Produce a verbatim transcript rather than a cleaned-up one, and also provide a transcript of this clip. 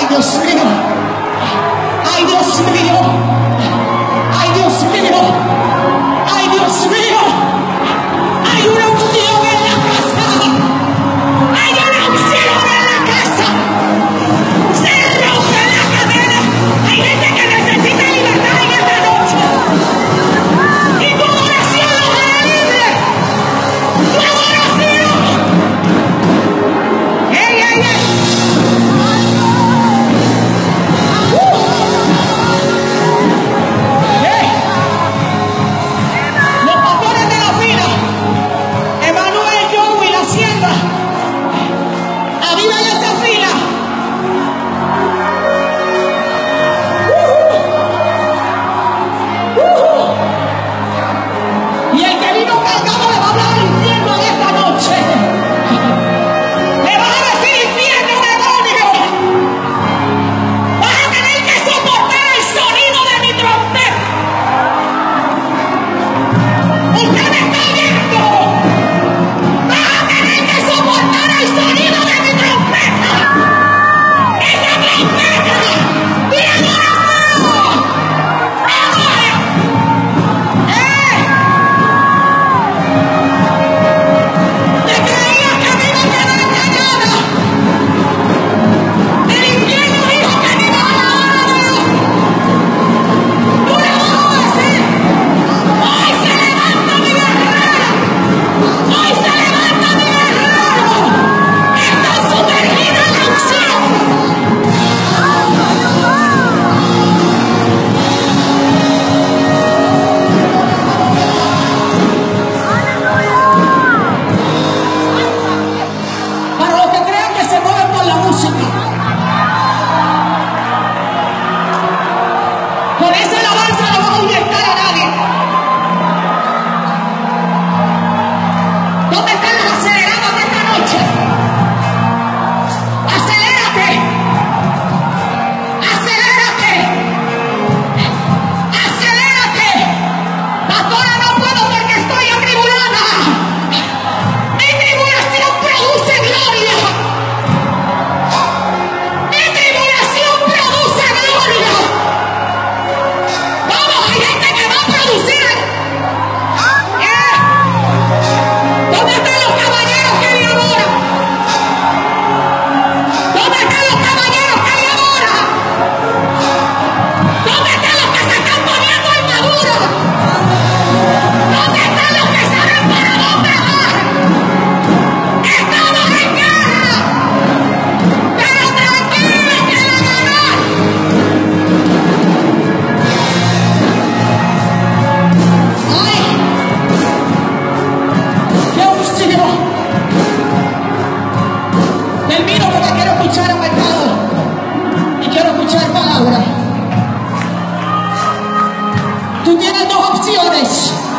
Dios mío. Ay, Dios mío. Ay, Dios mío. Ay, Dios mío. Hay una unción en la casa. Hay una unción en la casa. Se rompe la cadena. Hay gente que necesita libertad en esta noche. Y tu oración lo hará libre. Tu oración. ¡Ey, ey, ey! Los pastores de la fila, Emanuel, Joey, la sierva, aviva esa fila. Uh, uh. Y el que vino cargado le va a hablar al infierno en esta noche. Le vas a decir infierno, demonio. Vas a tener que soportar el sonido de mi trompeta. Usted me está viendo. Vas a tener que soportar el sonido de mi trompeta. Esa trompeta de adoración. ¡Ahora! ¡Eh! ¿Te creías que me iba a quedar callada? El infierno dijo que me iba a alabar a Dios. Tú le vas a decir: hoy se levanta mi guerrera. Hoy se levanta mi guerrero. Está sumergida en la unción. Para los que crean que se mueven por la música, con esa alabanza no vas a ahuyentar a nadie. ¿Dónde están los acelerados de esta noche? ¡Acelérate! ¡Acelérate! ¡Acelérate! Pastora, no puedo porque estoy atribulada. Mi tribulación produce gloria. Mi tribulación produce gloria. Vamos, hay gente que va a producir. ¿Eh? ¿Dónde están los caballeros que le adoran? ¿Dónde están los caballeros que le adoran? ¿Dónde están los que se están poniendo armadura? ¿Dónde están los que saben para dónde van? Estamos en guerra, pero tranquilos que la ganan. ¡Ay! ¡Qué unción! Termino porque quiero escuchar a Mercado y quiero escuchar palabras. Tú tienes dos opciones.